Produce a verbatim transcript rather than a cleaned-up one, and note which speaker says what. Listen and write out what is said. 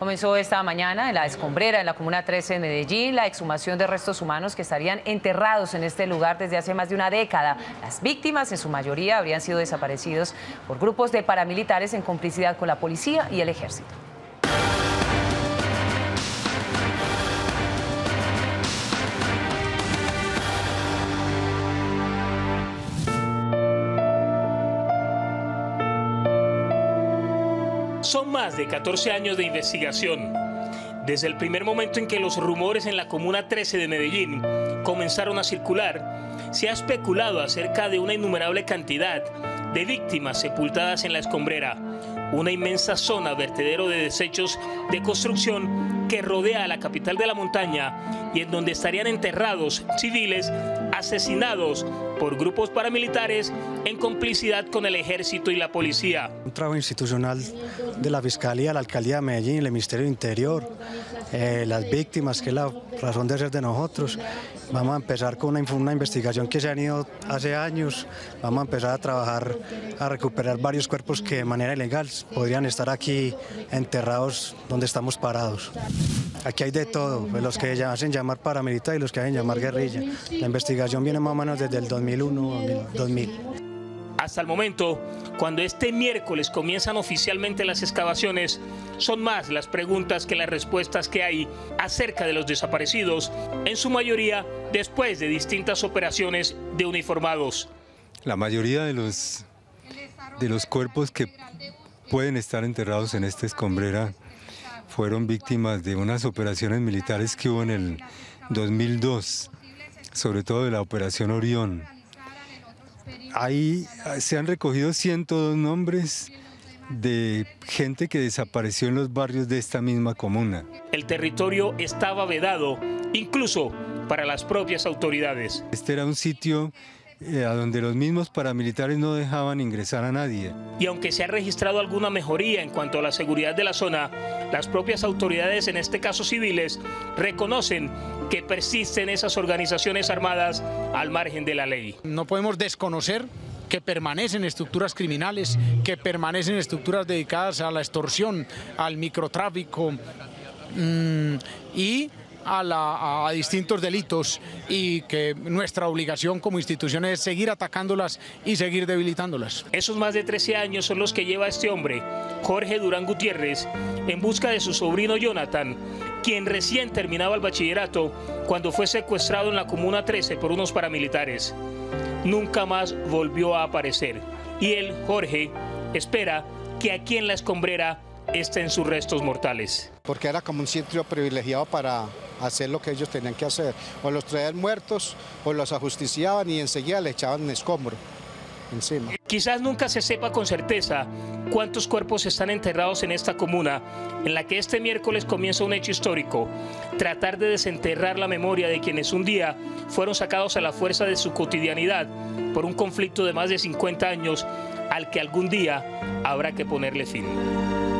Speaker 1: Comenzó esta mañana en la Escombrera, en la Comuna trece de Medellín, la exhumación de restos humanos que estarían enterrados en este lugar desde hace más de una década. Las víctimas, en su mayoría, habrían sido desaparecidos por grupos de paramilitares en complicidad con la policía y el ejército.
Speaker 2: Son más de catorce años de investigación. Desde el primer momento en que los rumores en la Comuna trece de Medellín comenzaron a circular, se ha especulado acerca de una innumerable cantidad de víctimas sepultadas en la Escombrera, una inmensa zona vertedero de desechos de construcción que rodea a la capital de la montaña y en donde estarían enterrados civiles asesinados por grupos paramilitares en complicidad con el ejército y la policía.
Speaker 3: Un trabajo institucional de la Fiscalía, la Alcaldía de Medellín, el Ministerio del Interior, eh, las víctimas, que es la razón de ser de nosotros. Vamos a empezar con una, una investigación que se han ido hace años. Vamos a empezar a trabajar, a recuperar varios cuerpos que de manera ilegal podrían estar aquí enterrados donde estamos parados. Aquí hay de todo, los que ya hacen llamar paramilitar y los que hacen llamar guerrilla. La investigación viene más o menos desde el dos mil uno, dos mil.
Speaker 2: Hasta el momento, cuando este miércoles comienzan oficialmente las excavaciones, son más las preguntas que las respuestas que hay acerca de los desaparecidos, en su mayoría después de distintas operaciones de uniformados.
Speaker 4: La mayoría de los, de los cuerpos que pueden estar enterrados en esta escombrera fueron víctimas de unas operaciones militares que hubo en el dos mil dos, sobre todo de la Operación Orión. Ahí se han recogido ciento dos nombres de gente que desapareció en los barrios de esta misma comuna.
Speaker 2: El territorio estaba vedado, incluso para las propias autoridades.
Speaker 4: Este era un sitio eh, a donde los mismos paramilitares no dejaban ingresar a nadie.
Speaker 2: Y aunque se ha registrado alguna mejoría en cuanto a la seguridad de la zona, las propias autoridades, en este caso civiles, reconocen que persisten esas organizaciones armadas al margen de la ley.
Speaker 5: No podemos desconocer que permanecen estructuras criminales, que permanecen estructuras dedicadas a la extorsión, al microtráfico mmm, y a, la, a distintos delitos, y que nuestra obligación como institución es seguir atacándolas y seguir debilitándolas.
Speaker 2: Esos más de trece años son los que lleva este hombre, Jorge Durán Gutiérrez, en busca de su sobrino Jonathan, quien recién terminaba el bachillerato cuando fue secuestrado en la Comuna trece por unos paramilitares. Nunca más volvió a aparecer. Y él, Jorge, espera que aquí en la Escombrera estén sus restos mortales.
Speaker 6: Porque era como un sitio privilegiado para hacer lo que ellos tenían que hacer. O los traían muertos, o los ajusticiaban y enseguida le echaban escombro encima.
Speaker 2: Quizás nunca se sepa con certeza cuántos cuerpos están enterrados en esta comuna, en la que este miércoles comienza un hecho histórico: tratar de desenterrar la memoria de quienes un día fueron sacados a la fuerza de su cotidianidad por un conflicto de más de cincuenta años al que algún día habrá que ponerle fin.